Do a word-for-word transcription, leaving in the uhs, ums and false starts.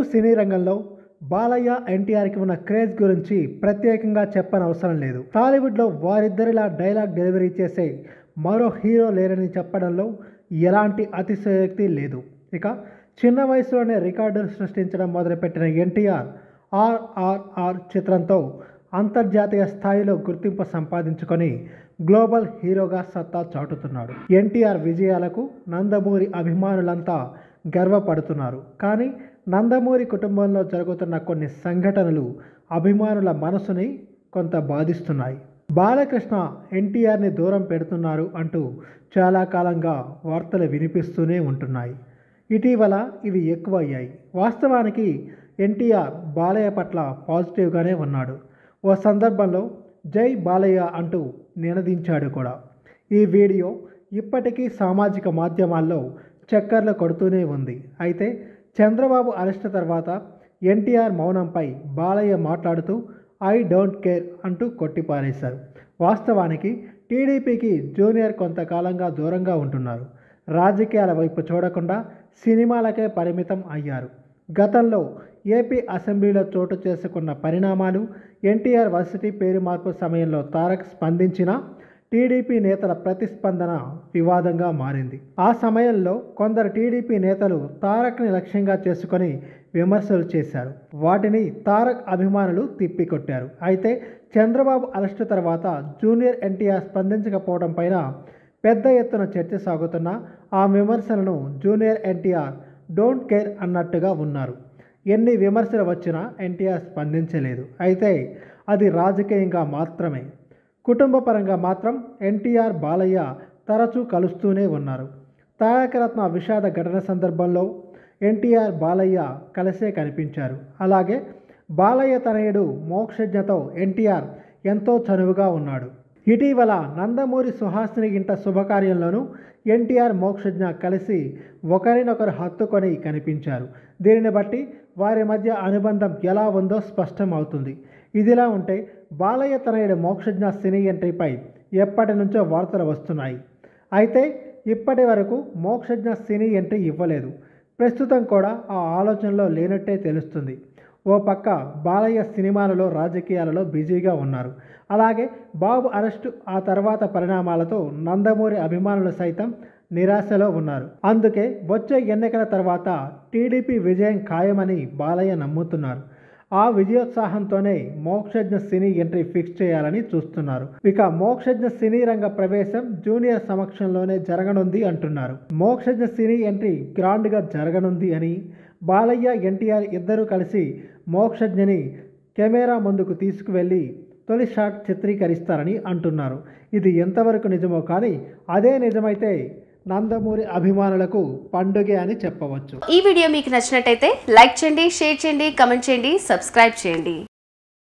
సినీ రంగంలో బాలయ్య ఎన్టీఆర్కి ఉన్న క్రేజ్ గురించి ప్రత్యేకంగా చెప్పనవసరం లేదు. టాలీవుడ్లో వారిద్దరిలా డైలాగ్ డెలివరీ చేసే మరో హీరో లేరని చెప్పడంలో ఎలాంటి అతిశయోక్తి లేదు. ఇక చిన్న వయసులోనే రికార్డులు సృష్టించడం మొదలుపెట్టిన ఎన్టీఆర్ ఆర్ఆర్ఆర్ చిత్రంతో అంతర్జాతీయ స్థాయిలో గుర్తింపు సంపాదించుకొని గ్లోబల్ హీరోగా సత్తా చాటుతున్నాడు. ఎన్టీఆర్ విజయాలకు నందమూరి అభిమానులంతా గర్వపడుతున్నారు. కానీ నందమూరి కుటుంబంలో జరుగుతున్న కొన్ని సంఘటనలు అభిమానుల మనసుని కొంత బాధిస్తున్నాయి. బాలకృష్ణ ఎన్టీఆర్ని దూరం పెడుతున్నారు అంటూ చాలా కాలంగా వార్తలు వినిపిస్తూనే ఉంటున్నాయి. ఇటీవల ఇవి ఎక్కువయ్యాయి. వాస్తవానికి ఎన్టీఆర్ బాలయ్య పట్ల పాజిటివ్గానే ఉన్నాడు. ఓ సందర్భంలో జై బాలయ్య అంటూ నినదించాడు కూడా. ఈ వీడియో ఇప్పటికీ సామాజిక మాధ్యమాల్లో చక్కర్లు కొడుతూనే ఉంది. అయితే చంద్రబాబు అరెస్ట్ తర్వాత ఎన్టీఆర్ మౌనంపై బాలయ్య మాట్లాడుతూ ఐ డోంట్ కేర్ అంటూ కొట్టిపారేశారు. వాస్తవానికి టీడీపీకి జూనియర్ కొంతకాలంగా దూరంగా ఉంటున్నారు. రాజకీయాల వైపు చూడకుండా సినిమాలకే పరిమితం అయ్యారు. గతంలో ఏపీ అసెంబ్లీలో చోటు చేసుకున్న పరిణామాలు, ఎన్టీఆర్ వర్సిటీ పేరు మార్పు సమయంలో తారక్ స్పందించిన టీడీపీ నేతల ప్రతిస్పందన వివాదంగా మారింది. ఆ సమయంలో కొందరు టీడీపీ నేతలు తారక్ని లక్ష్యంగా చేసుకొని విమర్శలు చేశారు. వాటిని తారక్ అభిమానులు తిప్పికొట్టారు. అయితే చంద్రబాబు అరెస్టు తర్వాత జూనియర్ ఎన్టీఆర్ స్పందించకపోవడం పైన పెద్ద ఎత్తున చర్చ సాగుతున్న ఆ విమర్శలను జూనియర్ ఎన్టీఆర్ డోంట్ కేర్ అన్నట్టుగా ఉన్నారు. ఎన్ని విమర్శలు వచ్చినా ఎన్టీఆర్ స్పందించలేదు. అయితే అది రాజకీయంగా మాత్రమే. కుటుంబపరంగా మాత్రం ఎన్టీఆర్ బాలయ్య తరచూ కలుస్తూనే ఉన్నారు. తారకరత్న విషాద ఘటన సందర్భంలో ఎన్టీఆర్ బాలయ్య కలిసే కనిపించారు. అలాగే బాలయ్య తనయుడు మోక్షజ్ఞతో ఎన్టీఆర్ ఎంతో చనువుగా ఉన్నాడు. ఇటీవల నందమూరి సుహాసిని ఇంట శుభకార్యంలోనూ ఎన్టీఆర్ మోక్షజ్ఞ కలిసి ఒకరినొకరు హత్తుకొని కనిపించారు. దీనిని బట్టి వారి మధ్య అనుబంధం ఎలా ఉందో స్పష్టం అవుతుంది. ఇదిలా ఉంటే బాలయ్య తనయుడు మోక్షజ్ఞ సినీ ఎంట్రీపై ఎప్పటి నుంచో వార్తలు వస్తున్నాయి. అయితే ఇప్పటి వరకు మోక్షజ్ఞ సినీ ఎంట్రీ ఇవ్వలేదు. ప్రస్తుతం కూడా ఆ ఆలోచనలో లేనట్టే తెలుస్తుంది. ఓ పక్క బాలయ్య సినిమాలలో రాజకీయాలలో బిజీగా ఉన్నారు. అలాగే బాబు అరెస్టు ఆ తర్వాత పరిణామాలతో నందమూరి అభిమానులు సైతం నిరాశలో ఉన్నారు. అందుకే వచ్చే ఎన్నికల తర్వాత టీడీపీ విజయం ఖాయమని బాలయ్య నమ్ముతున్నారు. ఆ విజయోత్సాహంతోనే మోక్షజ్ఞ సినీ ఎంట్రీ ఫిక్స్ చేయాలని చూస్తున్నారు. ఇక మోక్షజ్ఞ సినీ రంగ ప్రవేశం జూనియర్ సమక్షంలోనే జరగనుంది అంటున్నారు. మోక్షజ్ఞ సినీ ఎంట్రీ గ్రాండ్గా జరగనుంది అని, బాలయ్య ఎన్టీఆర్ ఇద్దరూ కలిసి మోక్షజ్ఞని కెమెరా ముందుకు తీసుకువెళ్ళి తొలి షాట్ చిత్రీకరిస్తారని అంటున్నారు. ఇది ఎంతవరకు నిజమో కానీ అదే నిజమైతే నందమూరి అభిమానులకు పండుగే అని చెప్పవచ్చు. ఈ వీడియో మీకు నచ్చినట్టయితే లైక్ చేయండి, షేర్ చేయండి, కమెంట్ చేయండి, సబ్స్క్రైబ్ చేయండి.